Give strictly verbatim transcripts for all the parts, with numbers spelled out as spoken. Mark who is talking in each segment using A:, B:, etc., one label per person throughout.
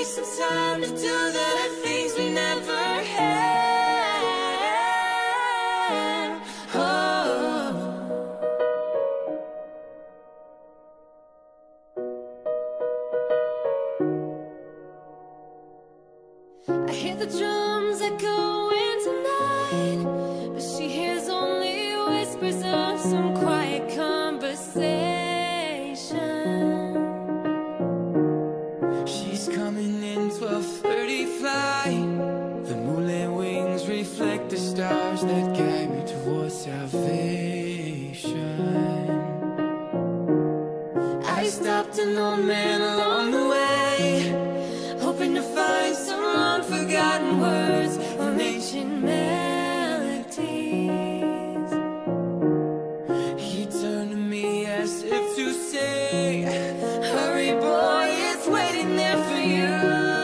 A: take some time to do the things we never had. Oh. I hear the drums echoing tonight, but she hears only whispers of some quiet conversation.
B: She's coming in twelve thirty flight. The moonlit wings reflect the stars that guide me towards salvation.
A: I stopped an old man along the way, hoping to find some unforgotten words or ancient melodies.
B: He turned to me as if to say,
A: hurry boy, it's waiting there for you.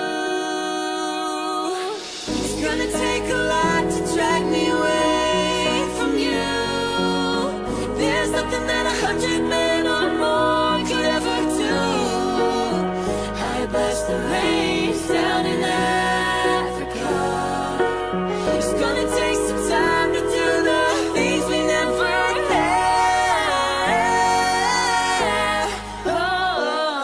A: It's gonna take a lot to drag me away from you. There's nothing that a hundred men or more could ever do. I bless the rains down in Africa. It's gonna take some time to do the things we never had. Oh.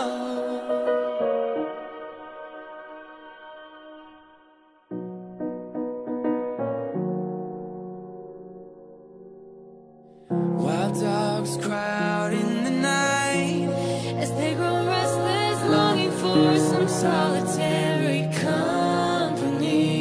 B: wild dogs cry out in the night
A: As they grow restless, longing for some solitary company.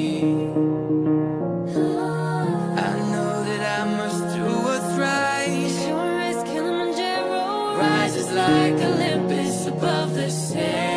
B: I know that I must do what's right.
A: Sure as Kilimanjaro rises like Olympus above the sand.